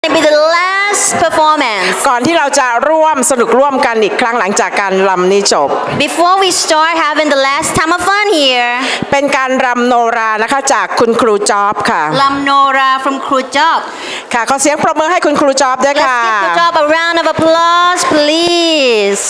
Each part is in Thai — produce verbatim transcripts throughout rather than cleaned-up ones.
to be the last performance ก่อนที่เราจะร่วมสนุกร่วมกันอีกครั้งหลังจากการรำนี้จบ before we start having the last time of fun here เป็นการรำโนรานะคะจากคุณครูจ๊อบค่ะ Lam Nora from ครูจ๊อบค่ะขอเสียงปรบมือให้คุณครูจ๊อบด้วย Let's ค่ะ give ครูจ๊อบ a round of applause please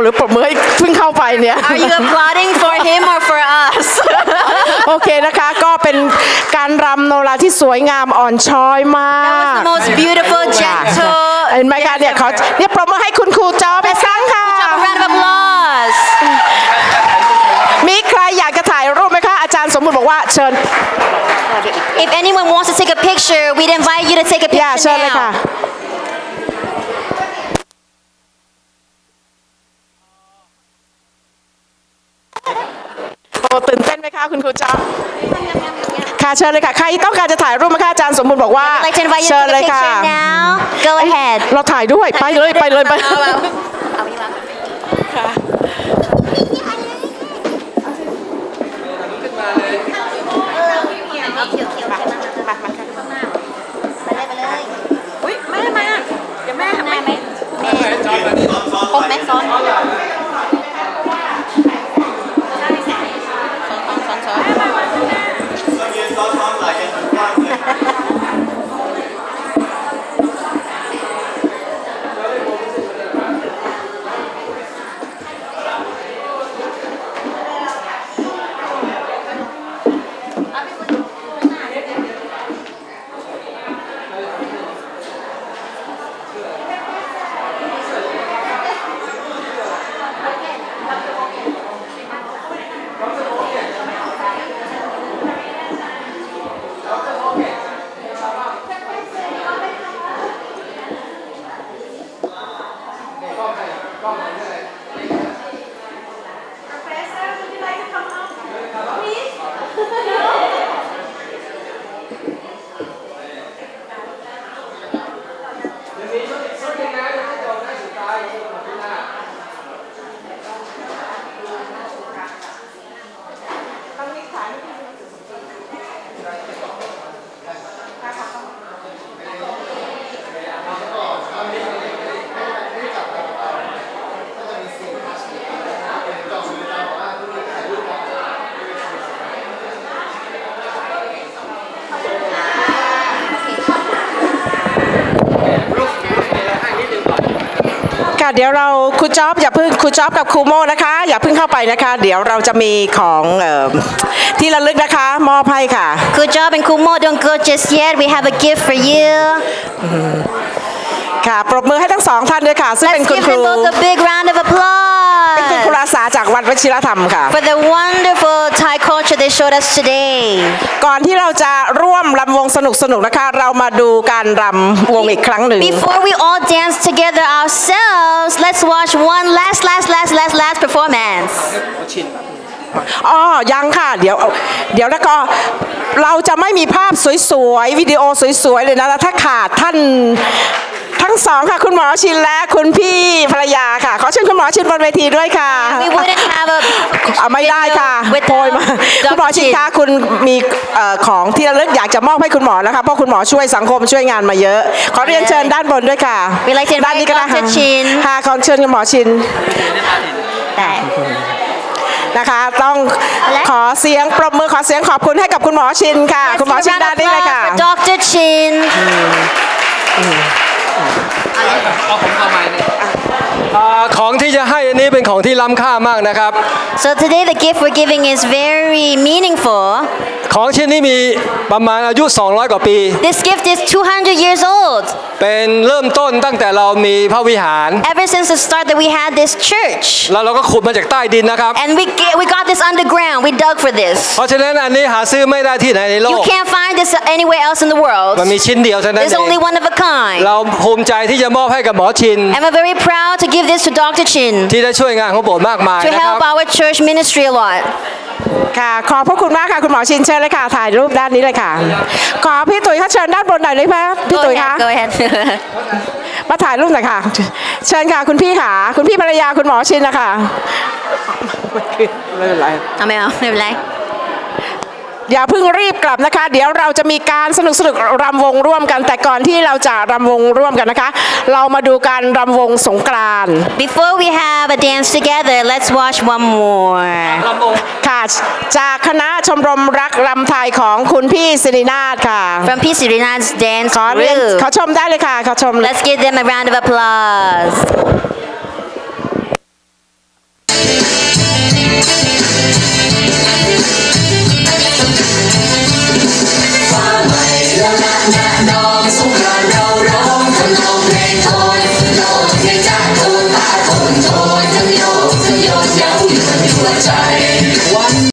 หรือปรบมือให้เพิ่งเข้าไปเนี่ย Are you applauding for him or for us? โอเคนะคะก็เป็นการรำโนราที่สวยงามอ่อนช้อยมาก That was the most beautiful, gentle. เห็นไหมคะเนี่ยเขาเนี่ยปรบมือให้คุณครูจอเป็นครั้งค่ะ A round of applause. มีใครอยากจะถ่ายรูปไหมคะอาจารย์สมมุติบอกว่าเชิญ If anyone wants to take a picture, we'd invite you to take a อย่า picture เชิญเลยค่ะ now. โอ้ตื่นเต้นไหมคะคุณครูจอค่ะเชิญเลยค่ะใครต้องการจะถ่ายรูปไหมคะอาจารย์สมมุติบอกว่า I'd like to invite you เชิ to ญ take เล a ยค่ะ picture now. Go ahead. เราถ่ายด้วยไปเลยไปเลยไปอุ้ยแม่มาเดี๋ยวแม่ทำไมแม่ครบไหมซ้อนซ้อนซ้อนซ้อนค่ะเดี๋ยวเราครูจ๊อบอย่าเพิ่งครูจ๊อบกับครูโมนะคะอย่าเพิ่งเข้าไปนะคะเดี๋ยวเราจะมีของเอ่อที่ระลึกนะคะมอบให้ค่ะ Good job and Kumo, don't go just yet. We have a gift for you. ค่ะปรบมือให้ทั้งสองท่านด้วยค่ะซึ่งเป็น Let's คุณ give ครู them both a big round of เป็นคุณครู applause อาสาจากวัดวชิรธรรมค่ะ for the wonderful Thai culture they showed us today. ก่อนที่เราจะร่วมรำวงสนุกๆนะคะ เรามาดูการรำวงอีกครั้งหนึ่ง Before we all dance together ourselves, let's watch one last, last, last, last, last performance. อ๋อยังค่ะเดี๋ยวเดี๋ยวแล้วก็เราจะไม่มีภาพสวยๆวิดีโอสวยๆเลยนะแล้วถ้าขาดท่านทั้งสองค่ะคุณหมอชินและคุณพี่ภรรยาค่ะขอเชิญคุณหมอชินบนเวทีด้วยค่ะ We wouldn't have a เอาไม่ได้ค่ะ with โพยมา the คุณหมอชินคะคุณมีเอ่อของที่ระลึกอยากจะมอบให้คุณหมอนะคะเพราะคุณหมอช่วยสังคมช่วยงานมาเยอะขอเรียนเชิญด้านบนด้วยค่ะ We'd like to invite ด้านนี้ก็ได้ค่ะ Doctor Chin ค่ะขอเชิญคุณหมอชินแต่นะคะต้องขอเสียงปรบมือขอเสียงขอบคุณให้กับคุณหมอชินค่ะ คุณหมอชินด้านนี้เลยค่ะ for Doctor Chin เอาผมเข้ามาเนี่ยของที่จะให้อันนี้เป็นของที่ล้ำค่ามากนะครับ So today the gift we're giving is very meaningful. ของชิ้นนี้มีประมาณอายุสองร้อยกว่าปี This gift is two hundred years old. เป็นเริ่มต้นตั้งแต่เรามีพระวิหาร Ever since the start that we had this church. แล้วเราก็ขุดมาจากใต้ดินนะครับ And we get, we got this underground. We dug for this. เพราะฉะนั้นอันนี้หาซื้อไม่ได้ที่ไหนในโล You ก can't find this anywhere else in the world. มันมีชิ้นเดียวเท่านั้น There's เอง only one of a kind. เราภูมิใจที่จะมอบให้กับหมอชิน And we're very proud to give this to Doctor Chin ที่ได้ช่วยงานของโบสถ์มากมาย to นะครับ help our church ministry a lot. ค่ะขอบพระคุณมากค่ะคุณหมอชินเชิญเลยค่ะถ่ายรูปด้านนี้เลยค่ะขอพี่ตุ๋ยเขาเชิญด้านบนหน่อยเลยไหมพี่ Go ตุ๋ยคะ ahead, go ahead. มาถ่ายรูปหน่อยค่ะเชิญค่ะคุณพี่ค่ะคุณพี่ภรรยาคุณหมอชินนะคะไม่เป็นไรเอาไม่เอาไม่เป็นไรอย่าเพิ่งรีบกลับนะคะ เดี๋ยวเราจะมีการสนุกสนุกรำวงร่วมกัน แต่ก่อนที่เราจะรำวงร่วมกันนะคะ เรามาดูการรำวงสงกรานต์ Before we have a dance together, let's watch one more. ค่ะจากคณะชมรมรักรำไทยของคุณพี่สิรินาถค่ะ From P. Sirina's dance ขอเรียน group. ขอชมได้เลยค่ะขอชม Let's give them a round of applause.